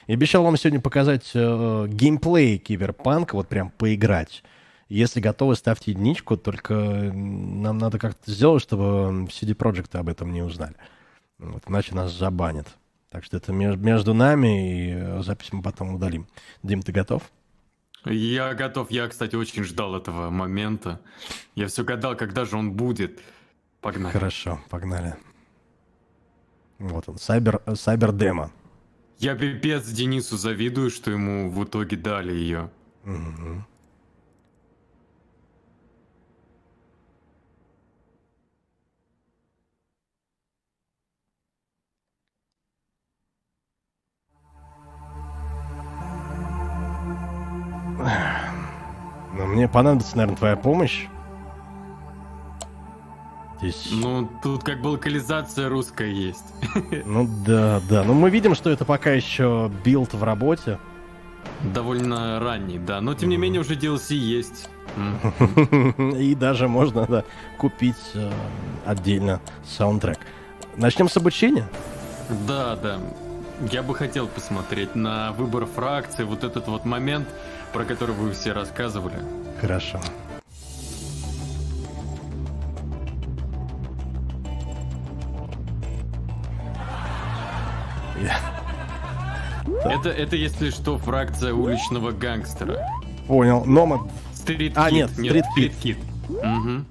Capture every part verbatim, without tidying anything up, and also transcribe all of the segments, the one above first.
И обещал вам сегодня показать э, геймплей Киберпанка, вот прям поиграть. Если готовы, ставьте единичку, только нам надо как-то сделать, чтобы си ди Projekt об этом не узнали. Вот, иначе нас забанят. Так что это между нами, и запись мы потом удалим. Дим, ты готов? Я готов. Я, кстати, очень ждал этого момента. Я все гадал, когда же он будет. Погнали. Хорошо, погнали. Вот он, Cyber, Cyber Demo. Я пипец Денису завидую, что ему в итоге дали ее. Угу. Но мне понадобится, наверное, твоя помощь. Здесь... Ну, тут как бы локализация русская есть. Ну да, да. Но мы видим, что это пока еще билд в работе. Довольно ранний, да. Но тем не менее уже ди эл си есть. И даже можно, да, купить э, отдельно саундтрек. Начнем с обучения? Да, да. Я бы хотел посмотреть на выбор фракции, вот этот вот момент, про который вы все рассказывали. Хорошо. Yeah. Это, это, если что, фракция уличного гангстера. Понял. Номад. Стрит-кит. А, нет, стрит-кит. Стрит-кит. Угу.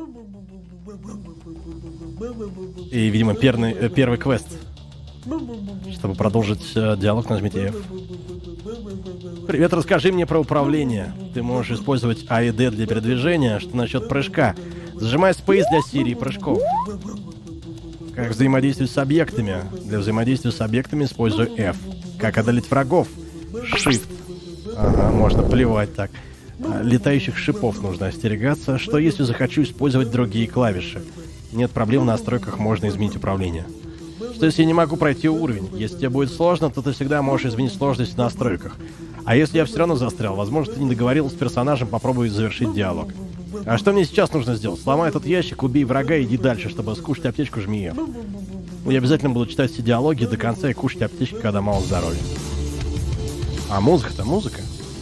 И, видимо, первый, первый квест. Чтобы продолжить э, диалог, нажмите F. Привет, расскажи мне про управление. Ты можешь использовать А и Д для передвижения. Что насчет прыжка? Зажимай Space для серии прыжков. Как взаимодействовать с объектами? Для взаимодействия с объектами используй F. Как одолеть врагов? Shift. Ага, можно плевать так. Летающих шипов нужно остерегаться. Что если захочу использовать другие клавиши? Нет проблем, в настройках можно изменить управление. Что если я не могу пройти уровень? Если тебе будет сложно, то ты всегда можешь изменить сложность в настройках. А если я все равно застрял? Возможно, ты не договорил с персонажем, попробуй завершить диалог. А что мне сейчас нужно сделать? Сломай этот ящик, убей врага и иди дальше, чтобы скушать аптечку, жми F. Я обязательно буду читать все диалоги до конца и кушать аптечки, когда мало здоровья. А музыка-то музыка.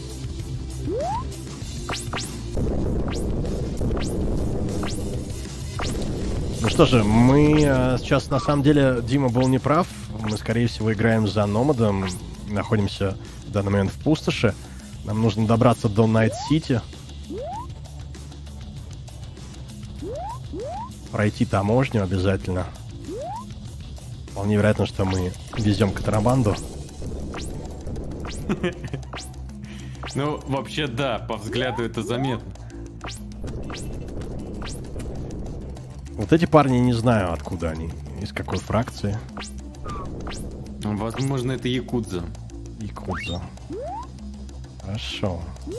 Ну что же, мы э, сейчас, на самом деле, Дима был неправ. Мы, скорее всего, играем за Номадом. Находимся в данный момент в пустоши. Нам нужно добраться до Найт-Сити. Пройти таможню обязательно. Вполне вероятно, что мы везем контрабанду. Ну, вообще, да, по взгляду это заметно. Вот эти парни, не знаю, откуда они. Из какой фракции. Возможно, это якудза. Якудза. Хорошо.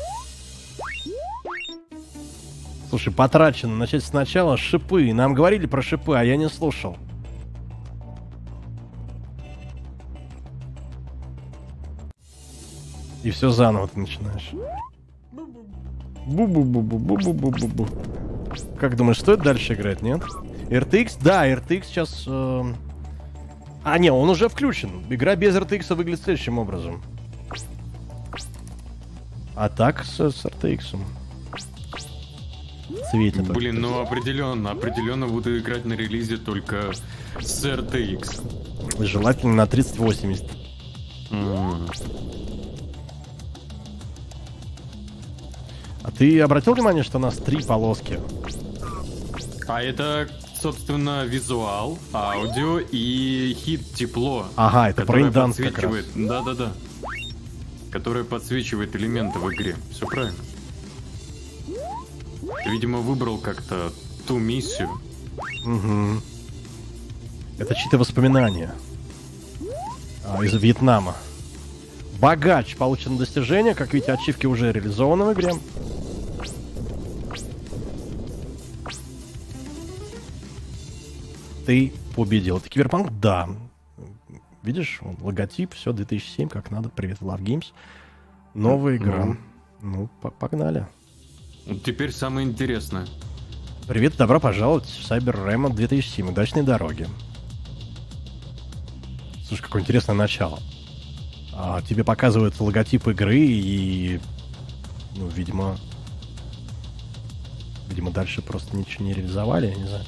Слушай, потрачено. Начать сначала. Шипы. Нам говорили про шипы, а я не слушал. И все заново ты начинаешь. Бу-бу-бу-бу-бу-бу-бу-бу-бу-бу. Как думаешь, стоит дальше играть, нет? эр ти экс? Да, эр ти экс сейчас... Э... А, не, он уже включен. Игра без эр ти экс выглядит следующим образом. А так с, с эр ти экс. Светит. Блин, ну определенно, определенно буду играть на релизе только с эр ти экс. Желательно на тридцать восемьдесят. Mm. А ты обратил внимание, что у нас три полоски? А это, собственно, визуал, аудио и хит тепло. Ага, это брейнданс как раз. Да-да-да. Которая подсвечивает элементы в игре. Все правильно. Ты, видимо, выбрал как-то ту миссию. Угу. Это чьи-то воспоминания. А, из Вьетнама. Богач. Получено достижение. Как видите, ачивки уже реализованы в игре. Ты победил. Это Киберпанк? Да. Видишь, логотип, все, две тысячи семь, как надо. Привет, Love Games. Новая игра. Mm-hmm. Ну, погнали. Теперь самое интересное. Привет, добро пожаловать в Cyber Demo две тысячи семь. Удачной дороги. Слушай, какое интересное начало. А, тебе показывают логотип игры и... Ну, видимо... Видимо, дальше просто ничего не реализовали, я не знаю.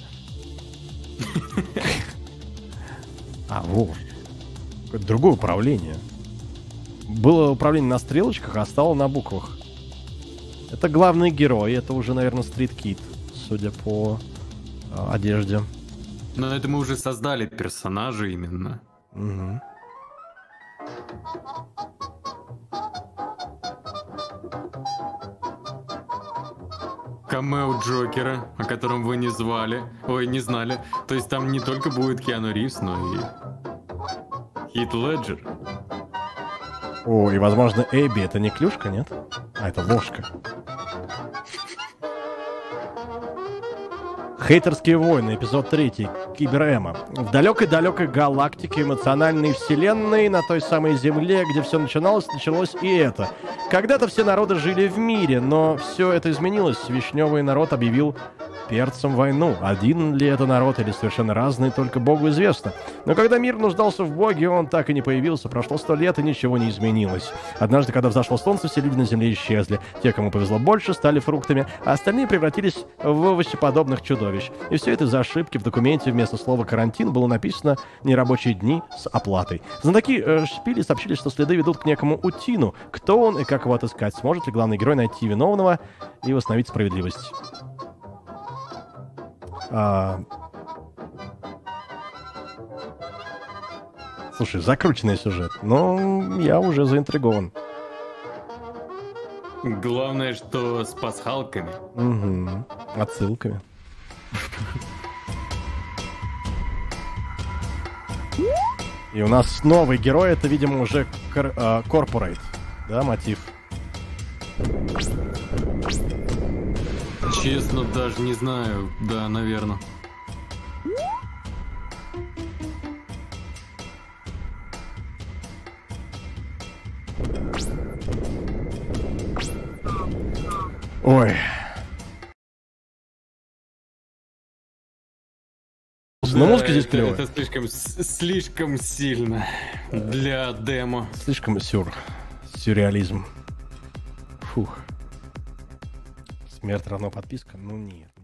А, во. Какое-то другое управление. Было управление на стрелочках, а стало на буквах. Это главный герой. Это уже, наверное, Street Kid, судя по э, одежде. Но это мы уже создали персонажа именно. Угу. Камео Джокера, о котором вы не звали. Ой, не знали. То есть там не только будет Киану Ривз, но и Хит Леджер. О, и, возможно, Эбби это не клюшка, нет? А, это ложка. Хейтерские войны, эпизод третий. Кибер-Эма. В далекой-далекой галактике эмоциональной вселенной, на той самой Земле, где все начиналось, началось и это. Когда-то все народы жили в мире, но все это изменилось. Вишневый народ объявил перцем войну. Один ли это народ или совершенно разные, только Богу известно. Но когда мир нуждался в Боге, он так и не появился. Прошло сто лет, и ничего не изменилось. Однажды, когда взошло солнце, все люди на земле исчезли. Те, кому повезло больше, стали фруктами, а остальные превратились в овощеподобных чудовищ. И все это из-за ошибки в документе вместо слова «карантин» было написано «нерабочие дни с оплатой». Знатоки э, шпили сообщили, что следы ведут к некому Утину. Кто он и как его отыскать? Сможет ли главный герой найти виновного и восстановить справедливость? А... Слушай, закрученный сюжет, но я уже заинтригован. Главное, что с пасхалками. Угу. Отсылками. И у нас новый герой, это, видимо, уже Corporate, да, мотив? Честно, даже не знаю. Да, наверное. Ой. Да, но музыка здесь это, клевая. это слишком, слишком сильно для демо. Слишком сюр. Сюрреализм. Фух. Смерть равно подписка? Ну нет.